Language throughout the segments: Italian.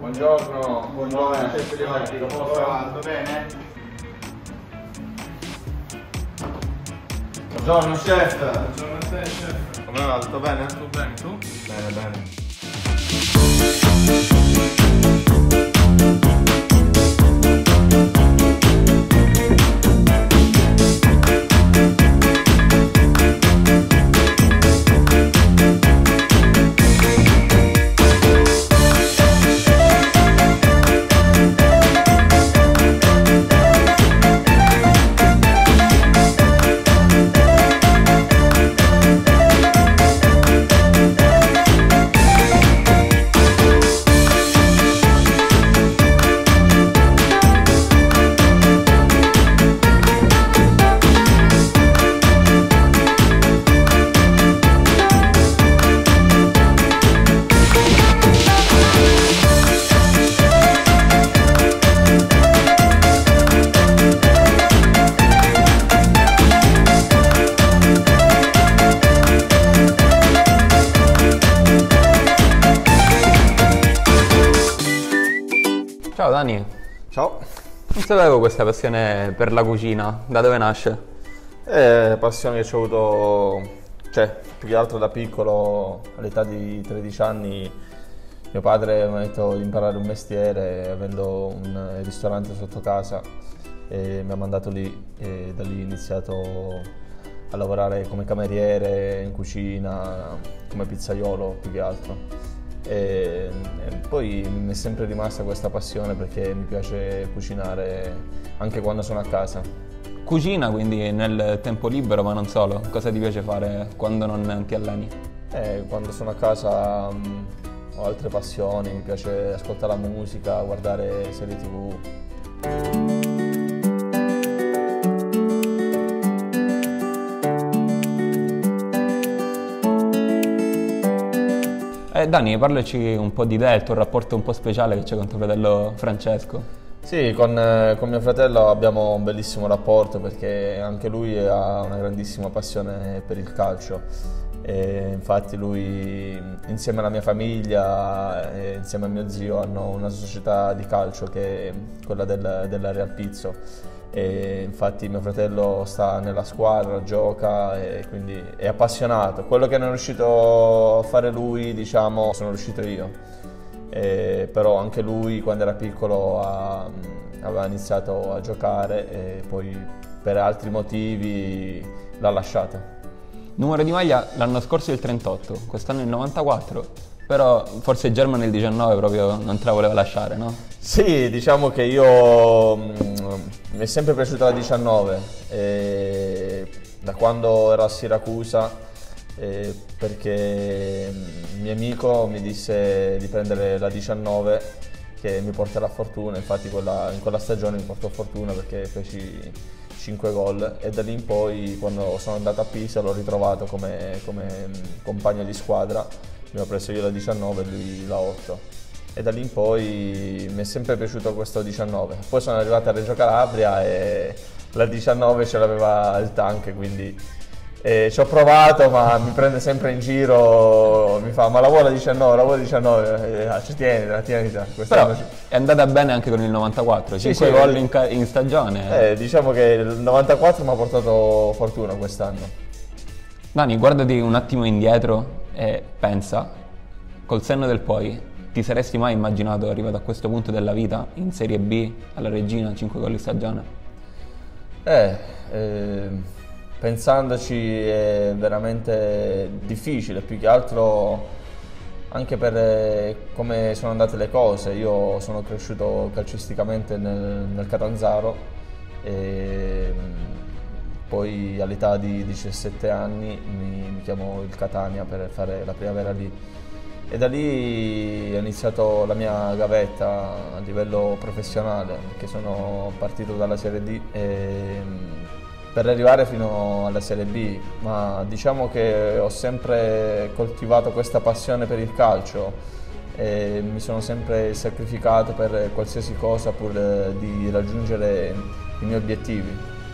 Buongiorno. Buongiorno. Tutto bene? Buongiorno chef. Buongiorno a te, chef. Come va? Tutto bene? Tutto bene, tu? Bene, bene. Ciao Dani, Ciao. non sapevo questa passione per la cucina, da dove nasce? Passione che ho avuto, più che altro da piccolo, all'età di 13 anni, mio padre mi ha detto di imparare un mestiere avendo un ristorante sotto casa e mi ha mandato lì e da lì ho iniziato a lavorare come cameriere in cucina, come pizzaiolo più che altro. E poi mi è sempre rimasta questa passione perché mi piace cucinare anche quando sono a casa. Cucina quindi nel tempo libero, ma non solo. Cosa ti piace fare quando non ti alleni? Quando sono a casa ho altre passioni, mi piace ascoltare la musica, guardare serie TV. Dani, parlaci un po' di te, il tuo rapporto un po' speciale che c'è con tuo fratello Francesco. Sì, con mio fratello abbiamo un bellissimo rapporto perché anche lui ha una grandissima passione per il calcio. E infatti lui insieme alla mia famiglia e insieme a mio zio hanno una società di calcio che è quella della Real Pizzo. E infatti mio fratello sta nella squadra, gioca e quindi è appassionato. Quello che non è riuscito a fare lui, diciamo, sono riuscito io. Però anche lui quando era piccolo aveva iniziato a giocare e poi per altri motivi l'ha lasciato. Numero di maglia l'anno scorso il 38, quest'anno il 94, però forse Germano il 19 proprio non te la voleva lasciare, no? Sì, diciamo che io mi è sempre piaciuta la 19 da quando ero a Siracusa perché un mio amico mi disse di prendere la 19 che mi porterà fortuna, infatti in quella stagione mi portò fortuna perché feci 5 gol e da lì in poi quando sono andato a Pisa l'ho ritrovato come compagno di squadra, mi ho preso io la 19 e lui la 8 e da lì in poi mi è sempre piaciuto questo 19. Poi sono arrivato a Reggio Calabria e la 19 ce l'aveva il tank, quindi ci ho provato ma mi prende sempre in giro, mi fa ma la vuoi la 19, la vuoi la 19, tienitela. Però è andata bene anche con il 94, 5 gol in stagione. Diciamo che il 94 mi ha portato fortuna quest'anno. Dani, guardati un attimo indietro e pensa, col senno del poi, ti saresti mai immaginato arrivato a questo punto della vita, in Serie B, alla Regina, 5 gol in stagione? Pensandoci è veramente difficile, più che altro anche per come sono andate le cose. Io sono cresciuto calcisticamente nel Catanzaro e poi all'età di 17 anni mi chiamò il Catania per fare la primavera lì e da lì ho iniziato la mia gavetta a livello professionale perché sono partito dalla Serie D per arrivare fino alla Serie B, ma diciamo che ho sempre coltivato questa passione per il calcio e mi sono sempre sacrificato per qualsiasi cosa pur di raggiungere i miei obiettivi.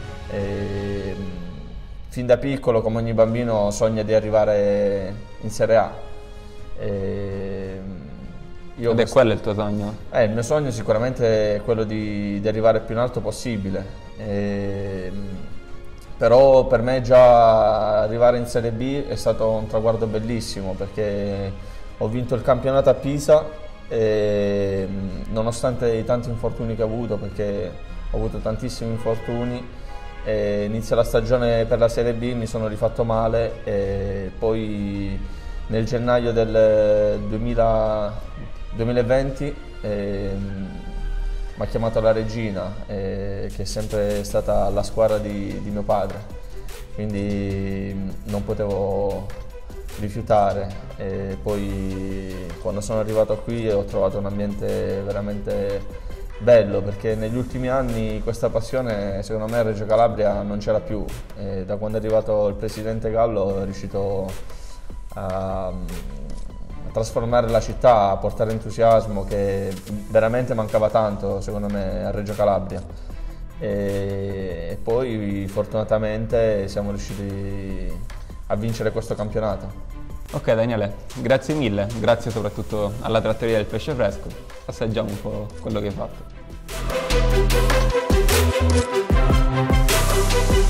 Fin da piccolo, come ogni bambino, sogna di arrivare in Serie A. Ed è quello il tuo sogno? Il mio sogno sicuramente è quello di arrivare il più in alto possibile. Però per me già arrivare in Serie B è stato un traguardo bellissimo, perché ho vinto il campionato a Pisa e nonostante i tanti infortuni che ho avuto, perché ho avuto tantissimi infortuni, inizia la stagione per la Serie B, mi sono rifatto male e poi nel gennaio del 2020 mi ha chiamato la Regina, che è sempre stata la squadra di mio padre, quindi non potevo rifiutare. E poi quando sono arrivato qui ho trovato un ambiente veramente bello, perché negli ultimi anni questa passione secondo me a Reggio Calabria non c'era più. Da quando è arrivato il presidente Gallo è riuscito a trasformare la città, a portare entusiasmo che veramente mancava tanto secondo me a Reggio Calabria. E poi fortunatamente siamo riusciti a vincere questo campionato. Ok Daniele, grazie mille, grazie soprattutto alla trattoria del pesce fresco. Assaggiamo un po' quello che hai fatto.